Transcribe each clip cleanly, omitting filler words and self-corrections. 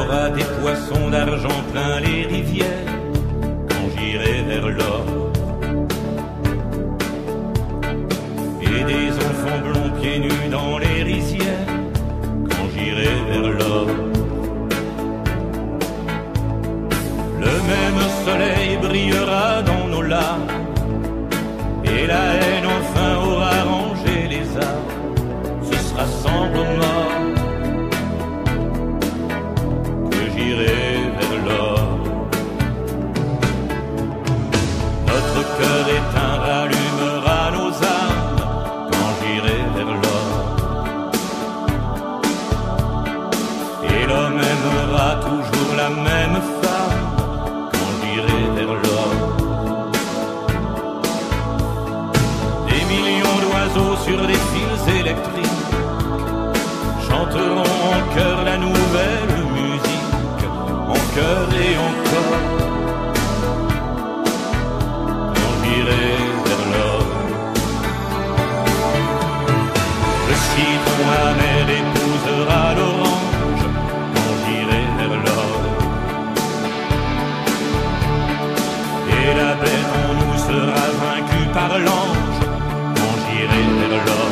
aura des poissons d'argent plein les rivières quand j'irai vers l'or. Et des enfants blonds pieds nus dans les rizières quand j'irai vers l'or. Le même soleil brillera dans nos larmes et la haine enfin aura rangé les armes. Ce sera sans remords que j'irai vers l'or. Notre cœur éteint rallumera nos âmes quand j'irai vers l'or. Et l'homme aimera toujours la même femme quand j'irai vers l'or. Des millions d'oiseaux sur des fils électriques chanteront en chœur la nouvelle musique, en chœur et encore, quand j'irai vers l'or. Le citron amer épousera l'orange quand j'irai vers l'or. Et la bête en nous sera vaincue par l'ange quand j'irai vers l'or.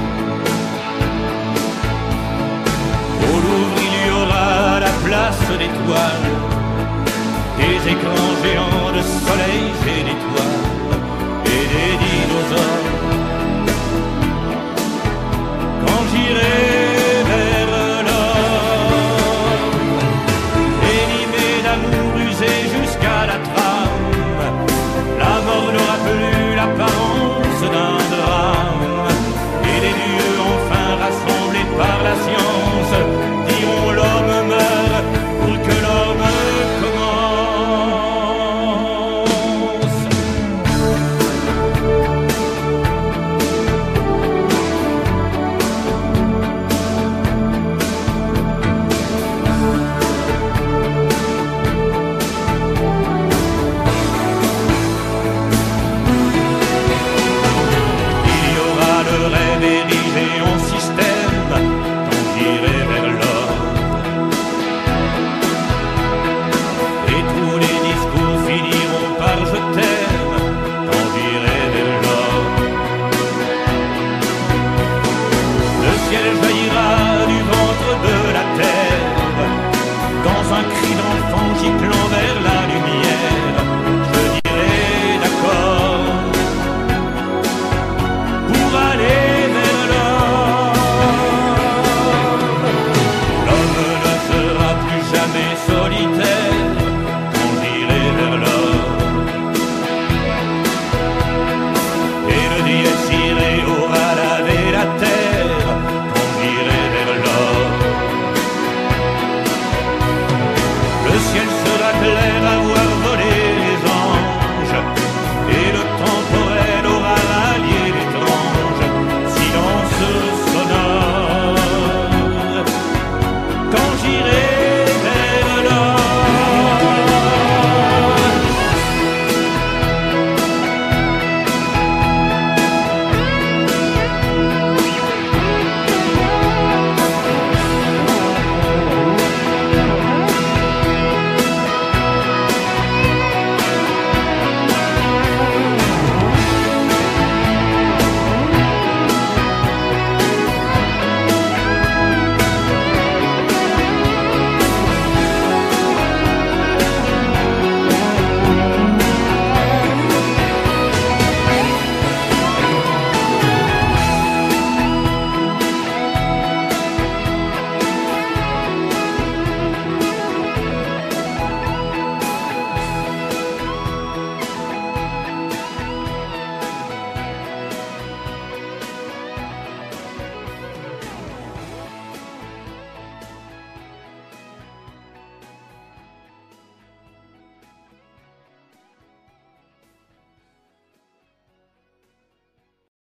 Au Louvre il y aura à la place d'étoiles des écrans géants de soleils et d'étoiles et des dinosaures quand j'irai